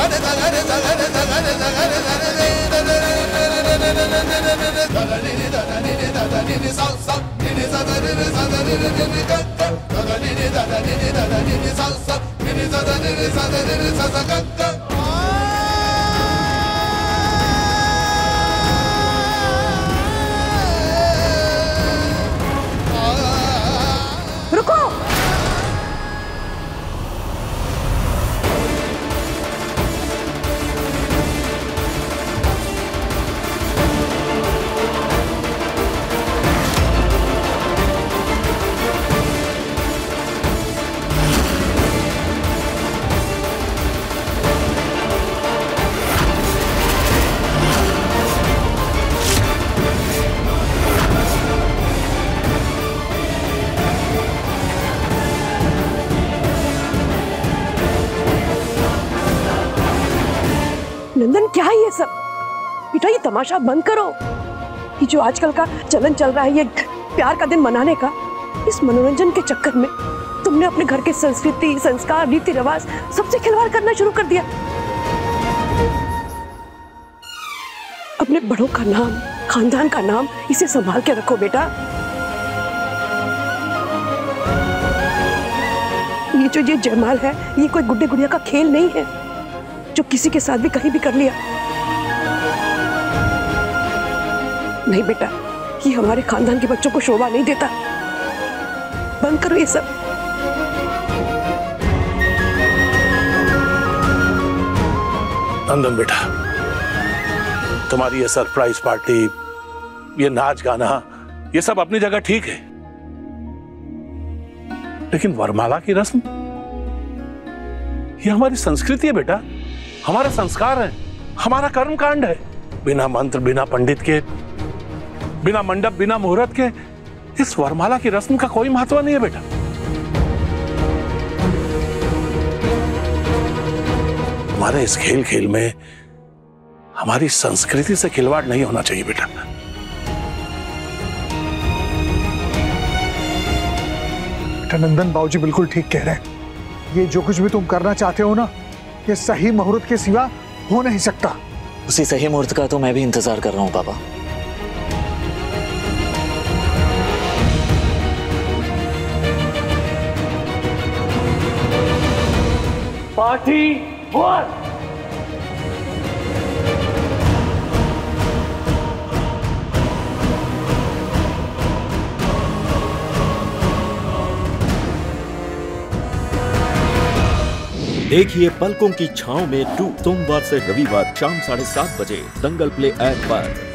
रुको। नंदन क्या है ये सब? बेटा ये तमाशा बंद करो। ये जो आजकल का चलन चल रहा है, ये प्यार का दिन मनाने का, इस मनोरंजन के चक्कर में तुमने अपने घर के संस्कृति, संस्कार, रीति रिवाज सबसे खिलवाड़ करना शुरू कर दिया। अपने बड़ों का नाम, खानदान का नाम, इसे संभाल के रखो बेटा। ये जो ये जयमाल है, ये कोई गुड्डे गुड़िया का खेल नहीं है जो किसी के साथ भी कहीं भी कर लिया। नहीं बेटा, ये हमारे खानदान के बच्चों को शोभा नहीं देता। बंद करो ये सब। नंदन बेटा, तुम्हारी ये सरप्राइज पार्टी, ये नाच गाना, ये सब अपनी जगह ठीक है, लेकिन वरमाला की रस्म ये हमारी संस्कृति है बेटा, हमारा संस्कार है, हमारा कर्म कांड है। बिना मंत्र, बिना पंडित के, बिना मंडप, बिना मुहूर्त के इस वरमाला की रस्म का कोई महत्व नहीं है बेटा। हमारे इस खेल खेल में हमारी संस्कृति से खिलवाड़ नहीं होना चाहिए बेटा। बेटा नंदन, बाबूजी बिल्कुल ठीक कह रहे हैं। ये जो कुछ भी तुम करना चाहते हो ना, ये सही मुहूर्त के सिवा हो नहीं सकता। उसी सही मुहूर्त का तो मैं भी इंतजार कर रहा हूं पापा। पार्टी 1। देखिए पलकों की छांव में 2 सोमवार से रविवार शाम 7:30 बजे दंगल प्ले ऐप पर।